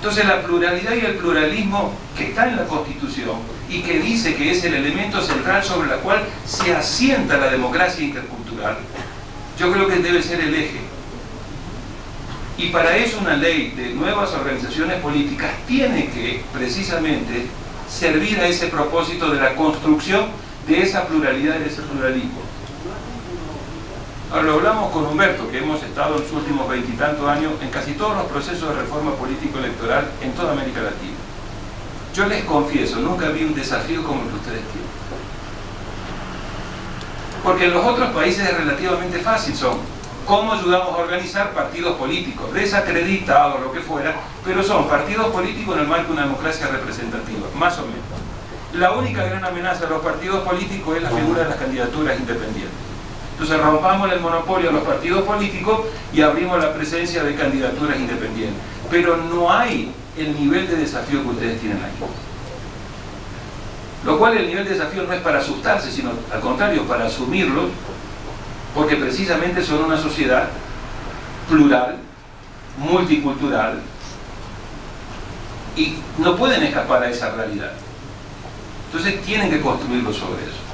Entonces la pluralidad y el pluralismo que está en la Constitución y que dice que es el elemento central sobre el cual se asienta la democracia intercultural, yo creo que debe ser el eje. Y para eso una ley de nuevas organizaciones políticas tiene que, precisamente, servir a ese propósito de la construcción de esa pluralidad y de ese pluralismo. Ahora lo hablamos con Humberto, que hemos estado en los últimos 20 y tantos años en casi todos los procesos de reforma político-electoral en toda América Latina. Yo les confieso, nunca vi un desafío como el que ustedes tienen. Porque en los otros países es relativamente fácil, son cómo ayudamos a organizar partidos políticos, desacreditados, lo que fuera, pero son partidos políticos en el marco de una democracia representativa, más o menos. La única gran amenaza a los partidos políticos es la figura de las candidaturas independientes. Entonces rompamos el monopolio de los partidos políticos y abrimos la presencia de candidaturas independientes. Pero no hay el nivel de desafío que ustedes tienen aquí. Lo cual el nivel de desafío no es para asustarse, sino al contrario, para asumirlo, porque precisamente son una sociedad plural, multicultural, y no pueden escapar a esa realidad. Entonces tienen que construirlo sobre eso.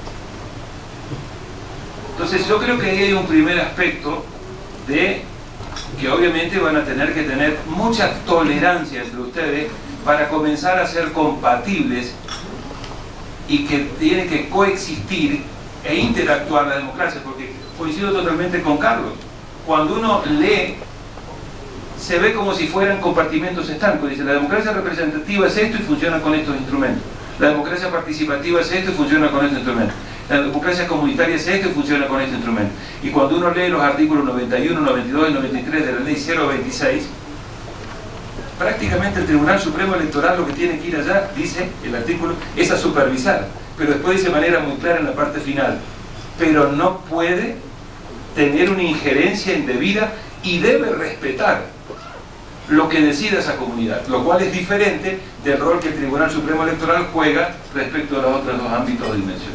Entonces yo creo que ahí hay un primer aspecto de que obviamente van a tener que tener mucha tolerancia entre ustedes para comenzar a ser compatibles y que tiene que coexistir e interactuar la democracia, porque coincido totalmente con Carlos. Cuando uno lee, se ve como si fueran compartimentos estancos. Dice, la democracia representativa es esto y funciona con estos instrumentos. La democracia participativa es esto y funciona con estos instrumentos. La democracia comunitaria es esto y funciona con este instrumento. Y cuando uno lee los artículos 91, 92 y 93 de la ley 026, prácticamente el Tribunal Supremo Electoral lo que tiene que ir allá, dice el artículo, es a supervisar. Pero después dice de manera muy clara en la parte final, pero no puede tener una injerencia indebida y debe respetar lo que decida esa comunidad, lo cual es diferente del rol que el Tribunal Supremo Electoral juega respecto a los otros dos ámbitos de dimensión.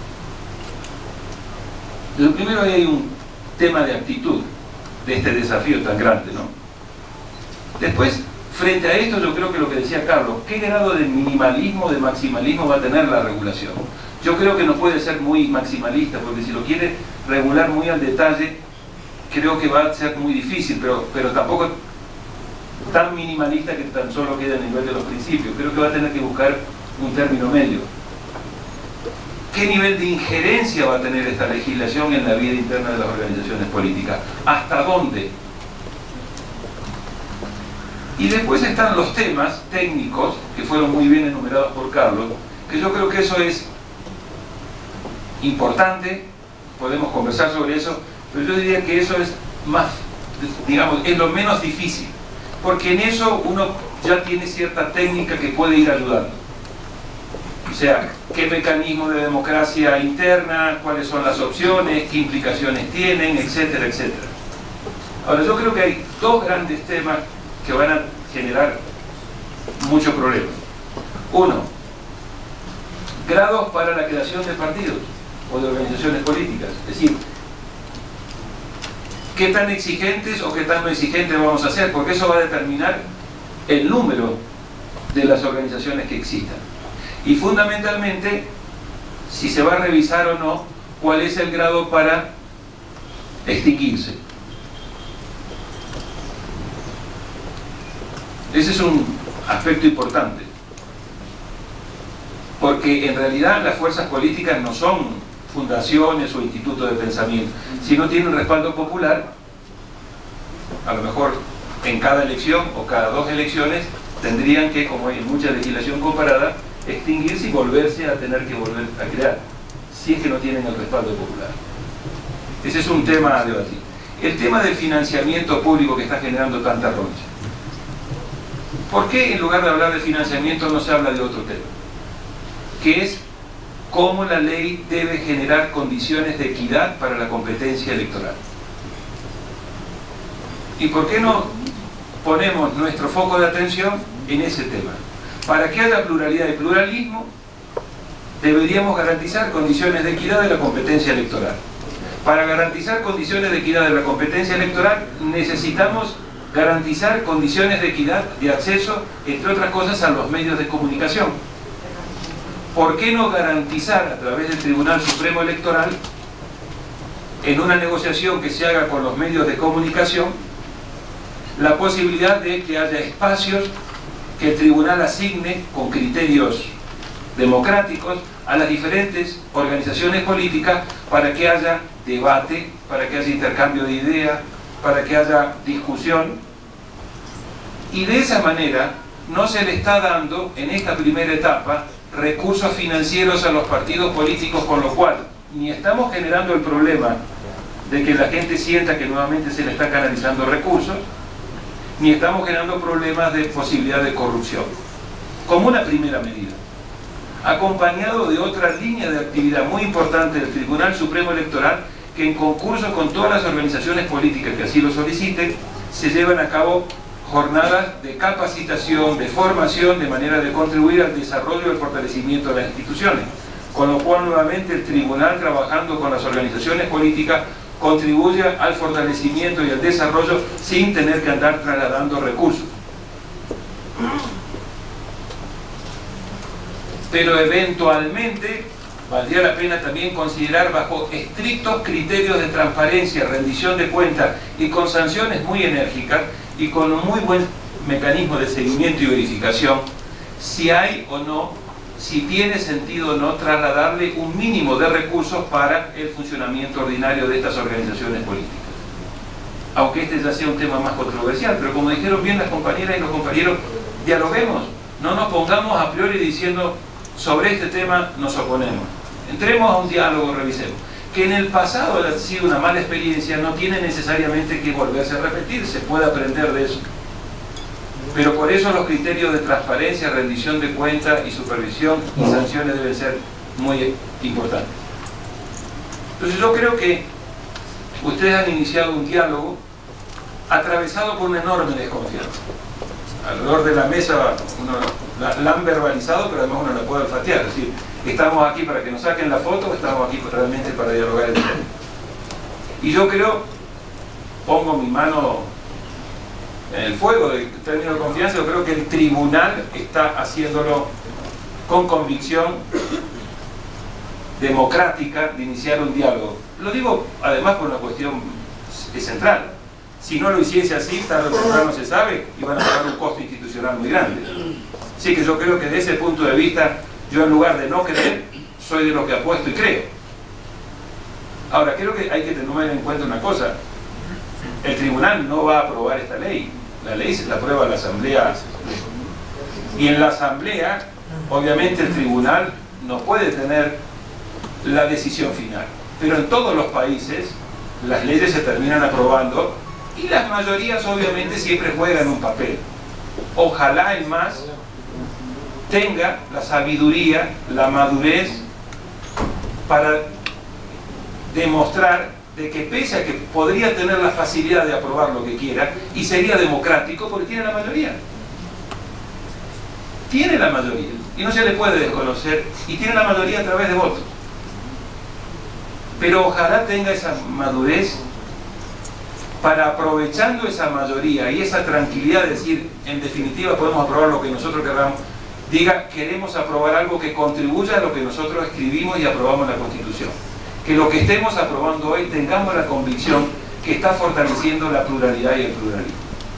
Lo primero, hay un tema de actitud de este desafío tan grande, ¿no? Después, frente a esto, yo creo que lo que decía Carlos, ¿qué grado de minimalismo, de maximalismo va a tener la regulación? Yo creo que no puede ser muy maximalista, porque si lo quiere regular muy al detalle, creo que va a ser muy difícil, pero tampoco tan minimalista que tan solo quede a nivel de los principios. Creo que va a tener que buscar un término medio. ¿Qué nivel de injerencia va a tener esta legislación en la vida interna de las organizaciones políticas? ¿Hasta dónde? Y después están los temas técnicos, que fueron muy bien enumerados por Carlos, que yo creo que eso es importante, podemos conversar sobre eso, pero yo diría que eso es más, digamos, es lo menos difícil, porque en eso uno ya tiene cierta técnica que puede ir ayudando. O sea, qué mecanismo de democracia interna, cuáles son las opciones, qué implicaciones tienen, etcétera, etcétera. Ahora, yo creo que hay dos grandes temas que van a generar muchos problemas. Uno, grados para la creación de partidos o de organizaciones políticas. Es decir, qué tan exigentes o qué tan no exigentes vamos a hacer, porque eso va a determinar el número de las organizaciones que existan. Y fundamentalmente, si se va a revisar o no, cuál es el grado para extinguirse. Ese es un aspecto importante, porque en realidad las fuerzas políticas no son fundaciones o institutos de pensamiento. Si no tienen respaldo popular, a lo mejor en cada elección o cada dos elecciones tendrían que, como hay en mucha legislación comparada, extinguirse y volverse a tener que volver a crear, si es que no tienen el respaldo popular. Ese es un tema a debatir. El tema del financiamiento público que está generando tanta roncha. ¿Por qué en lugar de hablar de financiamiento no se habla de otro tema? Que es cómo la ley debe generar condiciones de equidad para la competencia electoral. ¿Y por qué no ponemos nuestro foco de atención en ese tema? Para que haya pluralidad y pluralismo, deberíamos garantizar condiciones de equidad de la competencia electoral. Para garantizar condiciones de equidad de la competencia electoral, necesitamos garantizar condiciones de equidad de acceso, entre otras cosas, a los medios de comunicación. ¿Por qué no garantizar a través del Tribunal Supremo Electoral, en una negociación que se haga con los medios de comunicación, la posibilidad de que haya espacios que el tribunal asigne con criterios democráticos a las diferentes organizaciones políticas para que haya debate, para que haya intercambio de ideas, para que haya discusión? Y de esa manera no se le está dando en esta primera etapa recursos financieros a los partidos políticos, con lo cual ni estamos generando el problema de que la gente sienta que nuevamente se le está canalizando recursos, ni estamos generando problemas de posibilidad de corrupción, como una primera medida, acompañado de otra línea de actividad muy importante del Tribunal Supremo Electoral, que en concurso con todas las organizaciones políticas que así lo soliciten, se llevan a cabo jornadas de capacitación, de formación, de manera de contribuir al desarrollo y al fortalecimiento de las instituciones. Con lo cual, nuevamente, el tribunal, trabajando con las organizaciones políticas, contribuye al fortalecimiento y al desarrollo sin tener que andar trasladando recursos. Pero eventualmente valdría la pena también considerar, bajo estrictos criterios de transparencia, rendición de cuentas y con sanciones muy enérgicas y con un muy buen mecanismo de seguimiento y verificación, si hay o no, si tiene sentido o no trasladarle un mínimo de recursos para el funcionamiento ordinario de estas organizaciones políticas. Aunque este ya sea un tema más controversial, pero como dijeron bien las compañeras y los compañeros, dialoguemos, no nos pongamos a priori diciendo sobre este tema nos oponemos. Entremos a un diálogo, revisemos. Que en el pasado ha sido una mala experiencia no tiene necesariamente que volverse a repetir, se puede aprender de eso. Pero por eso los criterios de transparencia, rendición de cuentas y supervisión y sanciones deben ser muy importantes. Entonces yo creo que ustedes han iniciado un diálogo atravesado por una enorme desconfianza. Alrededor de la mesa uno la han verbalizado, pero además uno la puede olfatear. Es decir, ¿estamos aquí para que nos saquen la foto o estamos aquí realmente para dialogar el tema? Y yo creo, pongo mi mano en el fuego del término de confianza, yo creo que el tribunal está haciéndolo con convicción democrática de iniciar un diálogo. Lo digo además por una cuestión central. Si no lo hiciese así, tarde o temprano se sabe y van a pagar un costo institucional muy grande. Así que yo creo que desde ese punto de vista, yo en lugar de no creer, soy de los que apuesto y creo. Ahora, creo que hay que tener en cuenta una cosa. El tribunal no va a aprobar esta ley. La ley se la aprueba la Asamblea. Y en la Asamblea, obviamente el tribunal no puede tener la decisión final. Pero en todos los países, las leyes se terminan aprobando y las mayorías obviamente siempre juegan un papel. Ojalá el MAS tenga la sabiduría, la madurez para demostrar de que pese a que podría tener la facilidad de aprobar lo que quiera y sería democrático porque tiene la mayoría. Tiene la mayoría y no se le puede desconocer y tiene la mayoría a través de votos. Pero ojalá tenga esa madurez para, aprovechando esa mayoría y esa tranquilidad de decir, en definitiva podemos aprobar lo que nosotros queramos, diga, queremos aprobar algo que contribuya a lo que nosotros escribimos y aprobamos en la Constitución. Que lo que estemos aprobando hoy tengamos la convicción que está fortaleciendo la pluralidad y el pluralismo.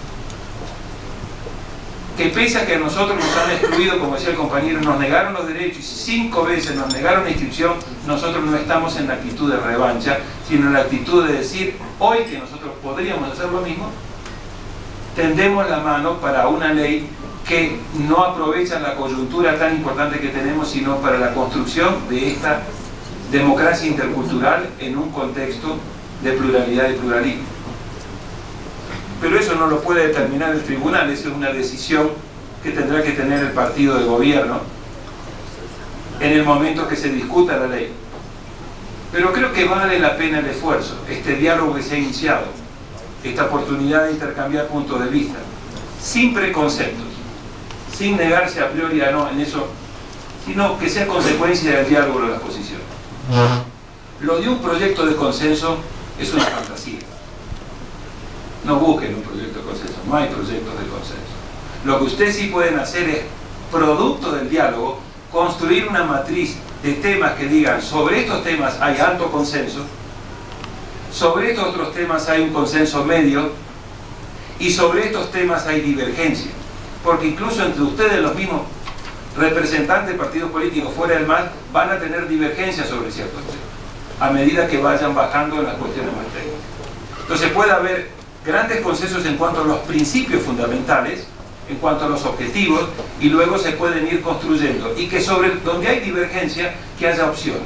Que pese a que a nosotros nos han excluido, como decía el compañero, nos negaron los derechos y 5 veces nos negaron la inscripción, nosotros no estamos en la actitud de revancha, sino en la actitud de decir, hoy que nosotros podríamos hacer lo mismo, tendemos la mano para una ley que no aprovecha la coyuntura tan importante que tenemos, sino para la construcción de esta democracia intercultural en un contexto de pluralidad y pluralismo. Pero eso no lo puede determinar el tribunal, eso es una decisión que tendrá que tener el partido de gobierno en el momento que se discuta la ley. Pero creo que vale la pena el esfuerzo, este diálogo que se ha iniciado, esta oportunidad de intercambiar puntos de vista, sin preconceptos, sin negarse a priori a no en eso, sino que sea consecuencia del diálogo de las posiciones. Lo de un proyecto de consenso es una fantasía. No busquen un proyecto de consenso, no hay proyectos de consenso. Lo que ustedes sí pueden hacer es, producto del diálogo, construir una matriz de temas que digan, sobre estos temas hay alto consenso, sobre estos otros temas hay un consenso medio, y sobre estos temas hay divergencia. Porque incluso entre ustedes, los mismos representantes de partidos políticos fuera del MAS, van a tener divergencias sobre ciertos temas, a medida que vayan bajando en las cuestiones más técnicas. Entonces puede haber grandes consensos en cuanto a los principios fundamentales, en cuanto a los objetivos, y luego se pueden ir construyendo, y que sobre donde hay divergencia, que haya opciones.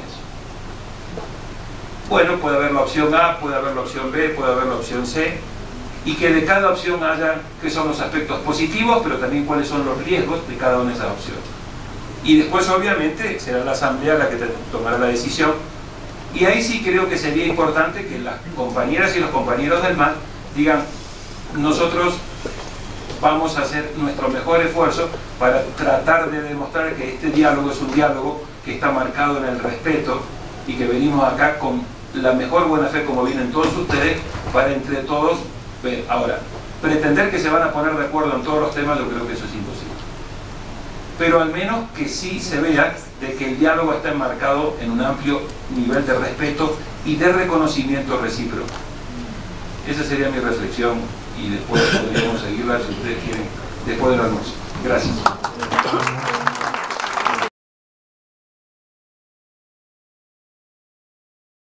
Bueno, puede haber la opción A, puede haber la opción B, puede haber la opción C, y que de cada opción haya qué son los aspectos positivos, pero también cuáles son los riesgos de cada una de esas opciones. Y después, obviamente, será la asamblea la que tomará la decisión, y ahí sí creo que sería importante que las compañeras y los compañeros del MAS digan, nosotros vamos a hacer nuestro mejor esfuerzo para tratar de demostrar que este diálogo es un diálogo que está marcado en el respeto y que venimos acá con la mejor buena fe, como vienen todos ustedes, para entre todos ver. Ahora, pretender que se van a poner de acuerdo en todos los temas, yo creo que eso es imposible. Pero al menos que sí se vea de que el diálogo está enmarcado en un amplio nivel de respeto y de reconocimiento recíproco. Esa sería mi reflexión, y después podríamos seguirla si ustedes quieren, después del almuerzo. Gracias.